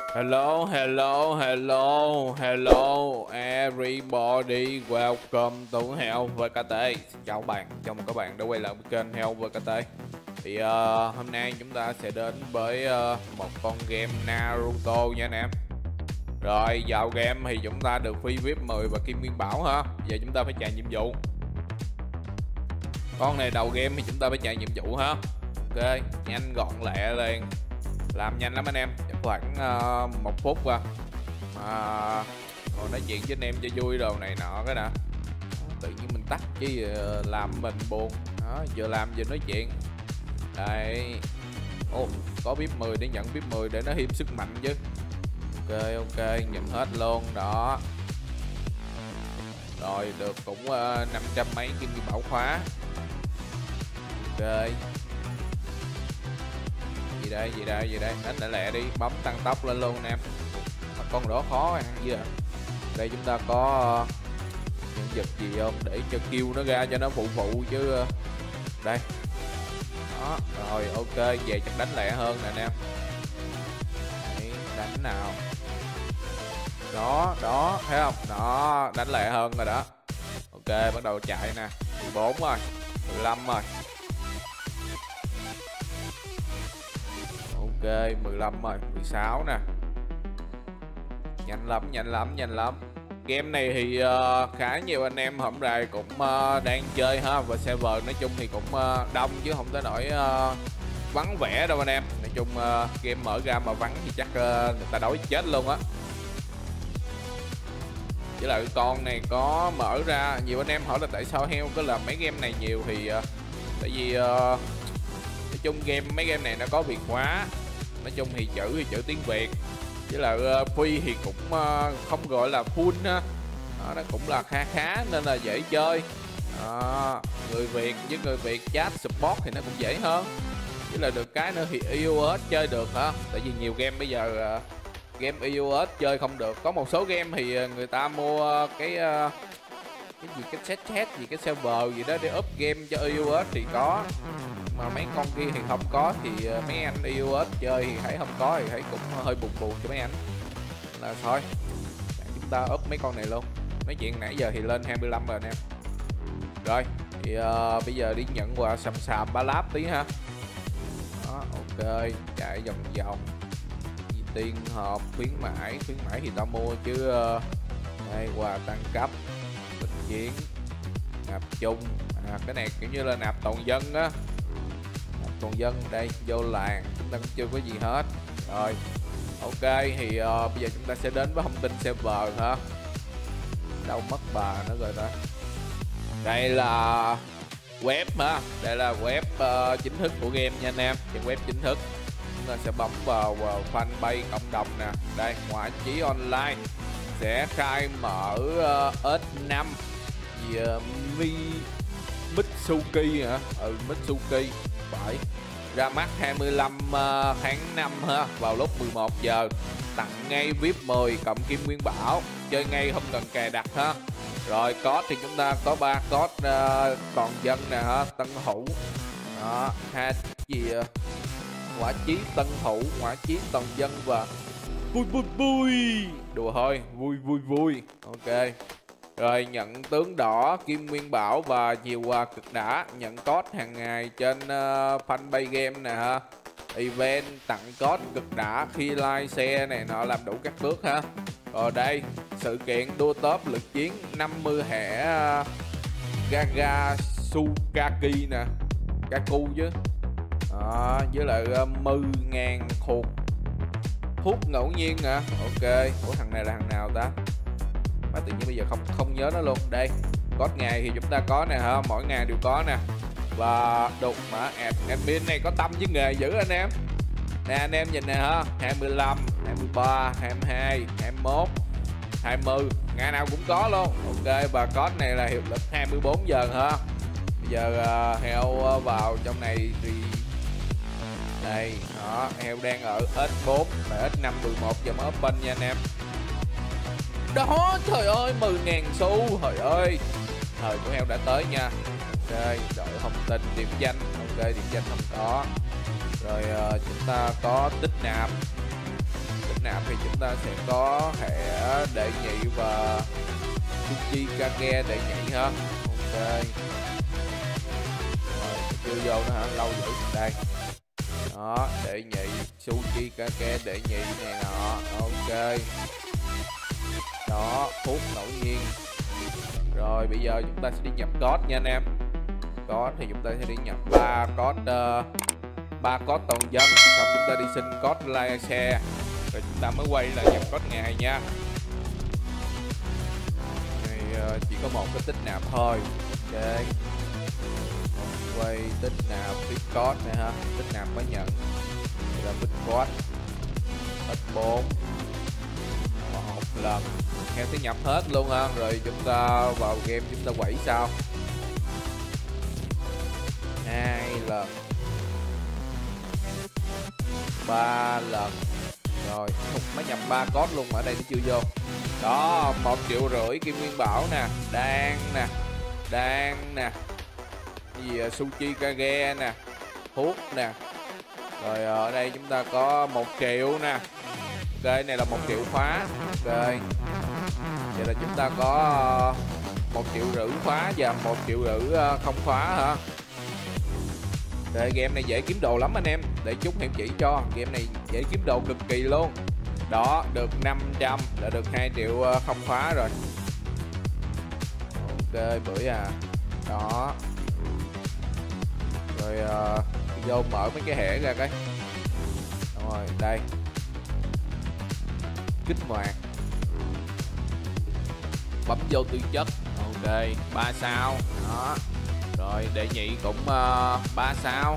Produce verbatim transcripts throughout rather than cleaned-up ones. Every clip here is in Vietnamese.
Hello, hello, hello, hello, everybody, welcome to Hell vê kê tê. Xin chào các bạn, chào mừng các bạn đã quay lại với kênh Hell vê kê tê. Thì uh, hôm nay chúng ta sẽ đến với uh, một con game Naruto nha anh em. Rồi, vào game thì chúng ta được free vê i pê mười và Kim Nguyên Bảo ha. Giờ chúng ta phải chạy nhiệm vụ. Con này đầu game thì chúng ta phải chạy nhiệm vụ ha. Ok, nhanh gọn lẹ liền. Làm nhanh lắm anh em, khoảng uh, một phút qua à, ngồi nói chuyện với anh em cho vui đồ này nọ cái nè. Tự nhiên mình tắt chứ uh, làm mình buồn đó, vừa làm vừa nói chuyện đây. Ô, có vê i pê mười để nhận vê i pê mười để nó thêm sức mạnh chứ. Ok ok, nhận hết luôn đó. Rồi được cũng uh, năm trăm mấy kim kim bảo khóa. Ok, gì đây gì đây gì đây, đánh lại lẹ đi, bấm tăng tốc lên luôn anh em. Mà con đó khó ăn chứ à. Đây chúng ta có uh, những vật gì không để cho kêu nó ra cho nó phụ phụ chứ. Uh, đây đó, rồi ok, về chắc đánh lẹ hơn nè anh em. Đấy, đánh nào đó đó, thấy không đó, đánh lẹ hơn rồi đó. Ok, bắt đầu chạy nè, mười bốn rồi, mười lăm rồi. Ok, mười lăm rồi, mười sáu nè. Nhanh lắm, nhanh lắm, nhanh lắm. Game này thì uh, khá nhiều anh em hôm nay cũng uh, đang chơi ha. Và server nói chung thì cũng uh, đông chứ không tới nỗi uh, vắng vẻ đâu anh em. Nói chung uh, game mở ra mà vắng thì chắc uh, người ta đói chết luôn á. Với lại con này có mở ra, nhiều anh em hỏi là tại sao Heo có làm mấy game này nhiều thì uh, tại vì uh, nói chung game mấy game này nó có Việt hóa. Nói chung thì chữ thì chữ tiếng Việt, với là uh, free thì cũng uh, không gọi là full ha. Đó, nó cũng là khá khá nên là dễ chơi. Đó, người Việt với người Việt chat support thì nó cũng dễ hơn. Với là được cái nữa thì i o ét chơi được hả? Tại vì nhiều game bây giờ uh, game i o ét chơi không được. Có một số game thì người ta mua cái uh, cái gì cái set chat gì cái server gì đó để up game cho i o ét thì có. Mà mấy con kia thì không có thì mấy anh i o ét chơi thì thấy không có thì thấy cũng hơi buồn buồn cho mấy anh. Là thôi chúng ta up mấy con này luôn. Nói chuyện nãy giờ thì lên hai mươi lăm rồi anh em. Rồi thì uh, bây giờ đi nhận quà sầm sàm ba láp tí ha. Đó, ok, chạy vòng vòng. Gì tiên hộp khuyến mãi, khuyến mãi thì tao mua chứ. Uh, đây quà tăng cấp, bình chiến, nạp chung. À, cái này kiểu như là nạp toàn dân á. Toàn dân đây, vô làng chúng ta cũng chưa có gì hết. Rồi ok thì uh, bây giờ chúng ta sẽ đến với thông tin server hả. Đâu mất bà nữa rồi ta. Đây là web hả, đây là web uh, chính thức của game nha anh em. Trang web chính thức chúng ta sẽ bấm vào uh, fanpage cộng đồng nè. Đây, ngoại trí online sẽ khai mở uh, ét năm gì uh, mi Mitsuki hả. Ừ, Mitsuki phải ra mắt hai mươi lăm uh, tháng năm ha, vào lúc mười một giờ. Tặng ngay vê i pê mười cộng kim nguyên bảo, chơi ngay không cần cài đặt ha. Rồi code thì chúng ta có ba code uh, toàn dân nè ha, tân hữu đó, ha gì uh, quả chí tân hữu, quả chí toàn dân và vui vui vui. Đùa thôi, vui vui vui. Ok. Rồi nhận tướng đỏ, kim nguyên bảo và nhiều quà cực đã. Nhận code hàng ngày trên uh, fanpage game nè ha. Event tặng code cực đã khi like xe này nọ, làm đủ các bước ha. Rồi đây, sự kiện đua top lực chiến năm mươi thẻ uh, Gaga Sukaki nè, Kaku chứ. Đó, với lại uh, mười ngàn thuộc thuốc ngẫu nhiên hả. Ok, ủa thằng này là thằng nào ta? Mà tự nhiên bây giờ không không nhớ nó luôn. Đây, code ngày thì chúng ta có nè ha, mỗi ngày đều có nè. Và đục mã admin này có tâm với nghề dữ anh em. Nè anh em nhìn nè ha, hai mươi lăm, hai mươi ba, hai mươi hai, hai mươi mốt, hai mươi, ngày nào cũng có luôn. Ok, và code này là hiệu lực hai mươi bốn giờ ha. Bây giờ uh, Heo uh, vào trong này thì đây, đó, Heo đang ở ét bốn và ét năm mười một giờ mới open nha anh em. Đó, trời ơi, mười ngàn xu, trời ơi. Thời của Heo đã tới nha. Ok, đợi thông tin điểm danh. Ok, điểm danh không có. Rồi uh, chúng ta có tích nạp. Tích nạp thì chúng ta sẽ có thẻ đệ nhị và Tsuchikage đệ nhị ha. Ok. Rồi, chưa vô nữa hả? Lâu dữ. Đây. Đó, đệ nhị Tsuchikage đệ nhị này nọ. Ok. Đó, phút ngẫu nhiên. Rồi bây giờ chúng ta sẽ đi nhập code nha anh em. Code thì chúng ta sẽ đi nhập ba code uh, ba code toàn dân, xong chúng ta đi xin code like share rồi chúng ta mới quay lại nhập code ngày nha. Này uh, chỉ có một cái tích nạp thôi. Ok. Quay tích nạp tích code này ha, tích nạp mới nhận. Đây là tích code hết bốn một lần. Heo sẽ nhập hết luôn ha, rồi chúng ta vào game chúng ta quẩy sao hai lần ba lần rồi mới nhập ba code luôn, ở đây nó chưa vô. Đó, một triệu rưỡi kim nguyên bảo nè, đan nè, đan nè, gì Tsuchikage nè, thuốc nè, rồi ở đây chúng ta có một triệu nè. Ok, này là một triệu khóa. Ok, vậy là chúng ta có một triệu rưỡi khóa và một triệu rưỡi không khóa hả. Đây, game này dễ kiếm đồ lắm anh em, để chút em chỉ cho. Game này dễ kiếm đồ cực kỳ luôn. Đó, được năm trăm là được hai triệu không khóa rồi. Ok, bưởi à. Đó. Rồi uh, vô mở mấy cái hẻ ra cái. Rồi, đây. Kích hoạt. Bấm vô tư chất. Ok, ba sao. Đó. Rồi đệ nhị cũng uh, ba sao.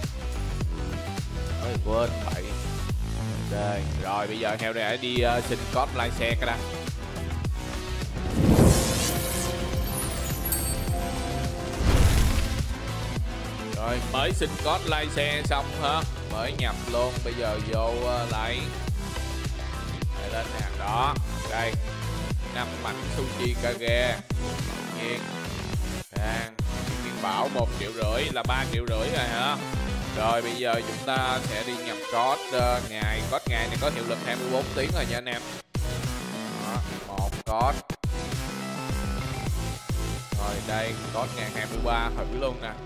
Ôi quên bậy. Ok, rồi bây giờ heo này đi uh, xin code like xe cái đã. Rồi mới xin code like xe xong hả? Mới nhập luôn, bây giờ vô uh, lại. Để lên nè, đó. Đây. năm mảnh Tsuchikage. Nhiên. Đang. Bảo một triệu rưỡi là ba triệu rưỡi rồi hả? Rồi bây giờ chúng ta sẽ đi nhập code uh, ngày. Code ngày này có hiệu lực hai mươi bốn tiếng rồi nha anh em. Đó, một code. Rồi đây, code ngày hai mươi ba thử luôn nè.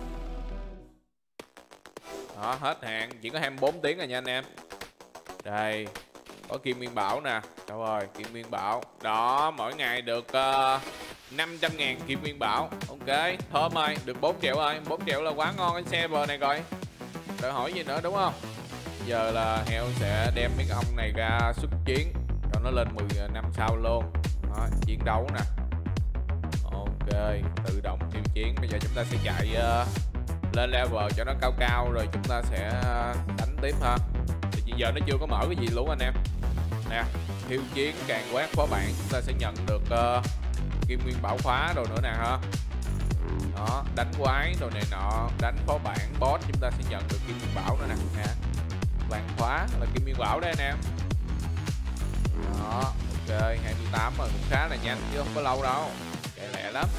Đó, hết hạn, chỉ có hai mươi bốn tiếng rồi nha anh em. Đây, có kim nguyên bảo nè. Đâu rồi, kim nguyên bảo. Đó, mỗi ngày được uh, năm trăm ngàn kim nguyên bảo. Ok, thơm ơi, được bốn triệu rồi. bốn triệu là quá ngon cái server này rồi. Đợi hỏi gì nữa đúng không? Giờ là heo sẽ đem mấy cái ông này ra xuất chiến cho nó lên mười năm sau luôn. Đó, chiến đấu nè. Ok, tự động tiêu chiến. Bây giờ chúng ta sẽ chạy uh, lên level cho nó cao cao rồi chúng ta sẽ đánh tiếp ha. Thì giờ nó chưa có mở cái gì luôn anh em. Nè, thiêu chiến càng quét phó bản chúng ta sẽ nhận được uh, kim nguyên bảo khóa rồi nữa nè ha. Đó, đánh quái rồi này nọ, đánh phó bản boss chúng ta sẽ nhận được kim nguyên bảo nữa nè. Nè, vàng khóa là kim nguyên bảo đây anh em. Đó, ok, hai mươi tám rồi, cũng khá là nhanh chứ không có lâu đâu, chạy lẹ lắm.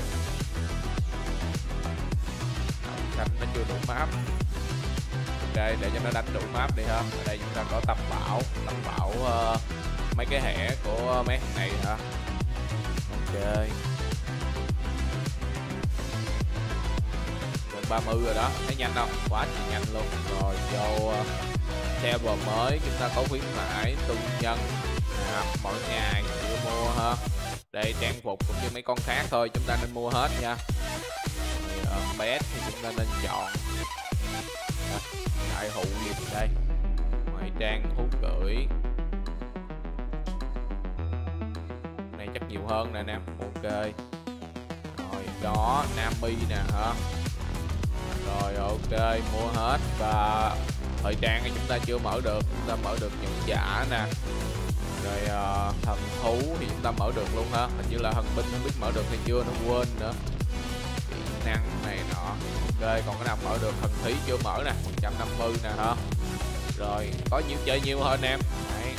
Xanh nó chưa đủ map. Ok, để cho nó đánh đủ map đi ha. Ở đây chúng ta có tâm bảo, tâm bảo uh, mấy cái hẻ của mấy thằng này hả. Ok, gần ba mươi rồi đó, thấy nhanh không? Quá trời nhanh luôn. Rồi vô uh, server mới chúng ta có khuyến mãi tu nhân à, mỗi ngày chưa mua ha. Đây trang phục cũng như mấy con khác thôi, chúng ta nên mua hết nha. Ở bét thì chúng ta nên chọn đại hụ gì đây, ngoại trang thú cưỡi này chắc nhiều hơn nè em. Ok, rồi đó, Nami nè hả. Rồi ok, mua hết. Và thời trang thì chúng ta chưa mở được, chúng ta mở được những giả nè. Rồi uh, thần thú thì chúng ta mở được luôn ha. Hình như là thần binh không biết mở được hay chưa, nó quên nữa. Kỹ năng này nọ. Ok, còn cái nào mở được, thần thí chưa mở nè, một trăm năm mươi nè hả. Rồi có nhiều chơi nhiều hơn em. Đấy,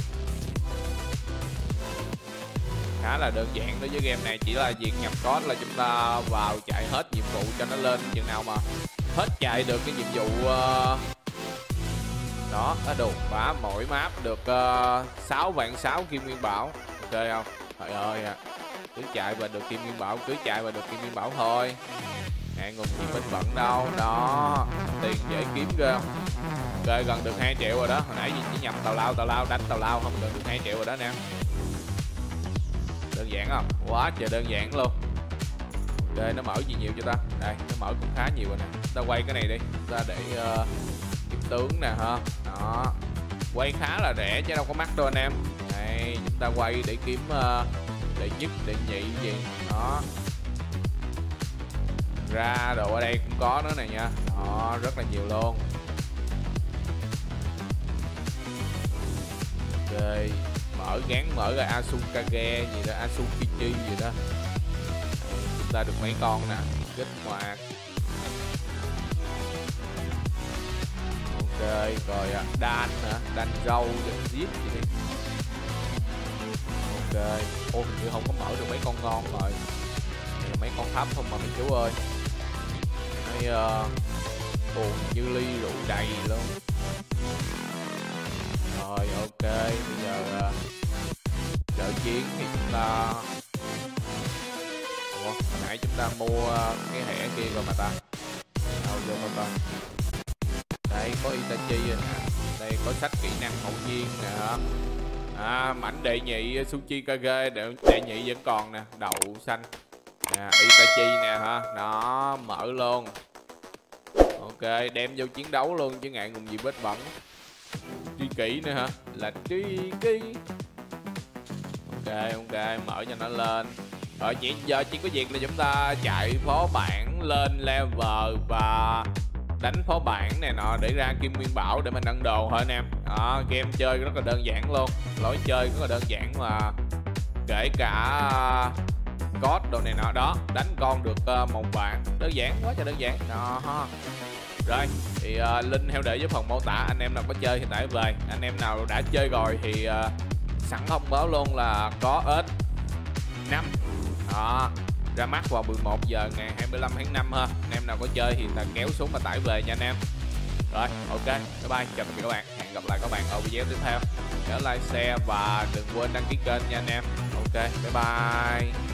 khá là đơn giản đối với game này, chỉ là việc nhập code là chúng ta vào chạy hết nhiệm vụ cho nó lên. Chừng nào mà hết chạy được cái nhiệm vụ uh, Đó, đã đủ và mỗi map được uh, sáu vạn sáu kim nguyên bảo. Ok không? Trời ơi à. Cứ chạy và được kim nguyên bảo, cứ chạy và được kim nguyên bảo thôi. Ngại ngùng gì bên bận đâu. Đó, tiền dễ kiếm ghê không? Ok, gần được hai triệu rồi đó. Hồi nãy gì chỉ nhầm tào lao tào lao đánh tào lao không, gần được hai triệu rồi đó nè. Đơn giản không? Quá trời đơn giản luôn. Ok, nó mở gì nhiều cho ta? Đây, nó mở cũng khá nhiều rồi nè. Ta quay cái này đi, ta để uh, kiếm tướng nè ha. Đó, quay khá là rẻ chứ đâu có mắc đâu anh em. Đây, chúng ta quay để kiếm uh, đệ nhất, đệ nhị gì đó. Ra đồ ở đây cũng có nữa này nha. Đó, rất là nhiều luôn. Ok, mở gán mở ra Asukage gì đó, Asukichi gì đó. Chúng ta được mấy con nè, kích hoạt. Ok, rồi đan hả, đan râu, đan zip gì đi. Ok, ô hình như không có mở được mấy con ngon rồi. Đây là mấy con thấp không mà mấy chú ơi. Mấy uh, buồn như ly rượu đầy luôn. Rồi ok, bây giờ uh, trợ chiến thì chúng ta. Ủa, hồi nãy chúng ta mua uh, cái thẻ kia rồi mà ta. Đâu vô coi coi. Đây có Itachi rồi nè. Đây có sách kỹ năng hậu nhiên nè hả. À, mảnh đệ nhị Tsuchikage đệ, đệ nhị vẫn còn nè, đậu xanh nè, Itachi nè ha, đó mở luôn. Ok, đem vô chiến đấu luôn chứ ngại ngùng gì vết bẩn. Tri kỷ nữa hả, là tri kỷ. Ok ok, mở cho nó lên. Rồi chỉ giờ chỉ có việc là chúng ta chạy phó bản lên level và đánh phó bản này nọ để ra kim nguyên bảo để mình nâng đồ thôi anh em. Đó, game chơi rất là đơn giản luôn, lối chơi rất là đơn giản mà kể cả code đồ này nọ đó, đánh con được uh, một vạn, đơn giản quá trời đơn giản đó. Rồi thì uh, link theo để dưới phần mô tả, anh em nào có chơi thì tải về, anh em nào đã chơi rồi thì uh, sẵn thông báo luôn là có ếch năm đó ra mắt vào mười một giờ ngày hai mươi lăm tháng năm ha. Anh em nào có chơi thì là kéo xuống mà tải về nha anh em. Rồi ok, bye bye, chào tạm biệt các bạn, hẹn gặp lại các bạn ở video tiếp theo. Nhớ like, share và đừng quên đăng ký kênh nha anh em. Ok, bye bye.